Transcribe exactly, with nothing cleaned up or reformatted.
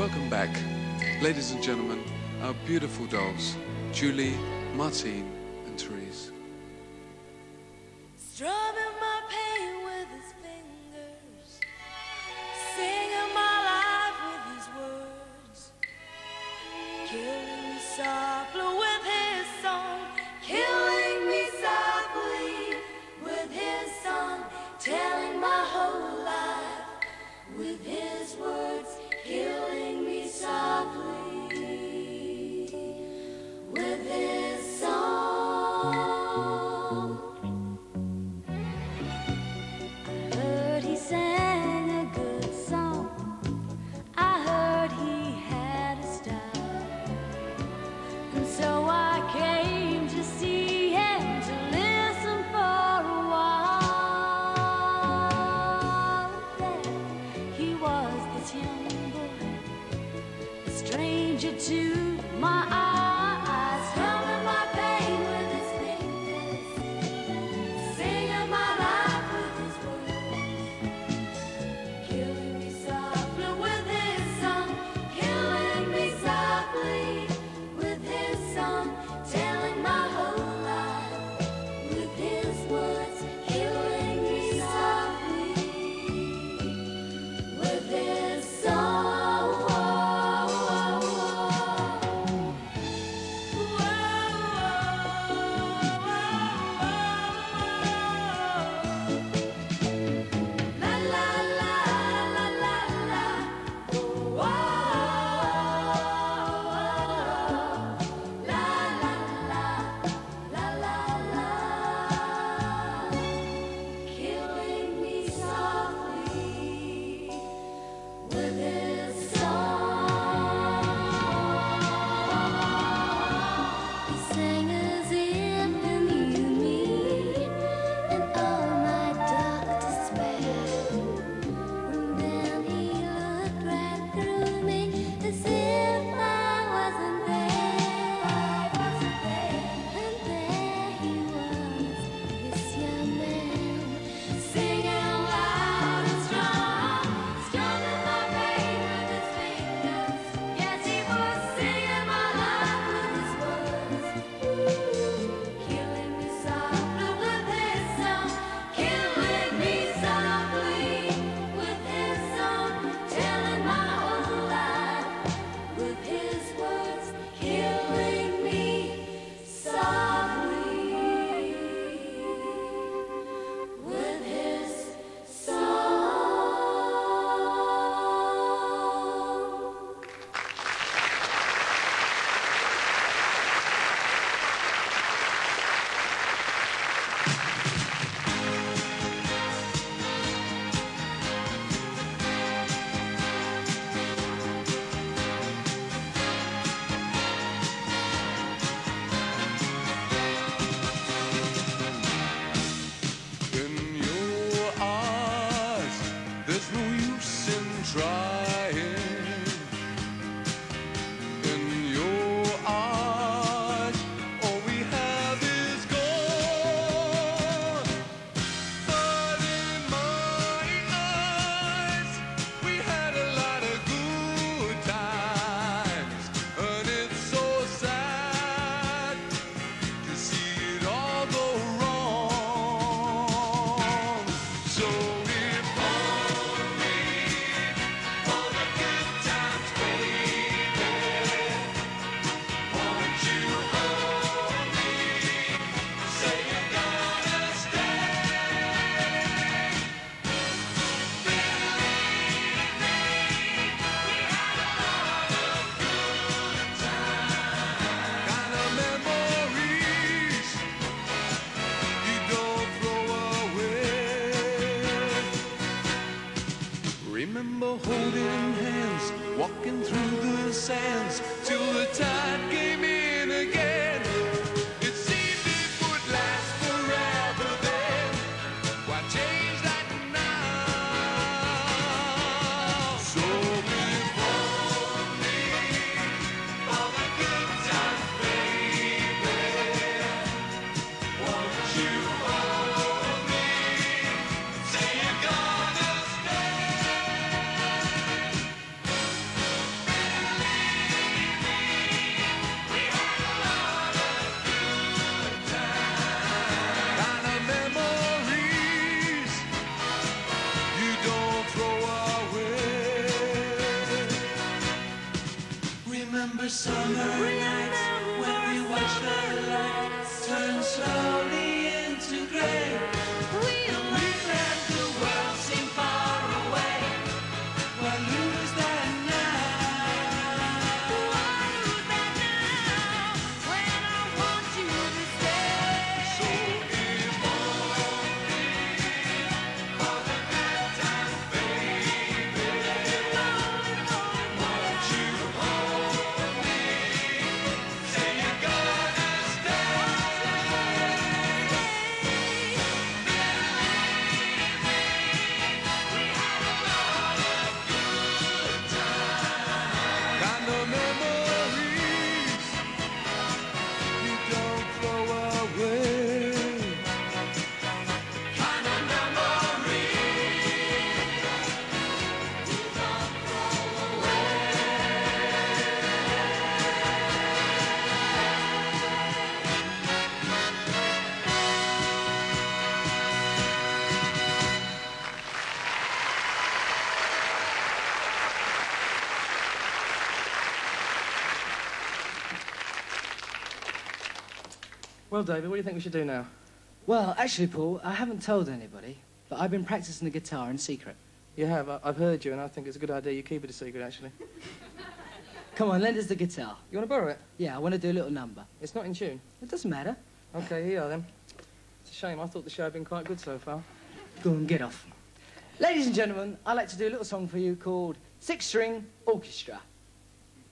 welcome back, ladies and gentlemen, our beautiful dolls, Julie, Martine, and Therese. Strumming my pain with his fingers, singing my life with his words, killing me softly with his song, killing me softly with his song, telling my whole life with his words, killing me softly with his song. I heard he sang a good song, I heard he had a style, and so I came to see him, to listen for a while. There he was, this young boy, a stranger to my eyes, strumming my pain with his fingers, singing my life with his words, killing me softly with his song, killing me softly with his song, telling my whole life with his words, killing me softly with his song. Well, David, what do you think we should do now? Well, actually, Paul, I haven't told anybody, but I've been practicing the guitar in secret. You have? I I've heard you, and I think it's a good idea you keep it a secret, actually. Come on, lend us the guitar. You want to borrow it? Yeah, I want to do a little number. It's not in tune. It doesn't matter. OK, here you are, then. It's a shame. I thought the show had been quite good so far. Go on, get off. Ladies and gentlemen, I'd like to do a little song for you called Six String Orchestra.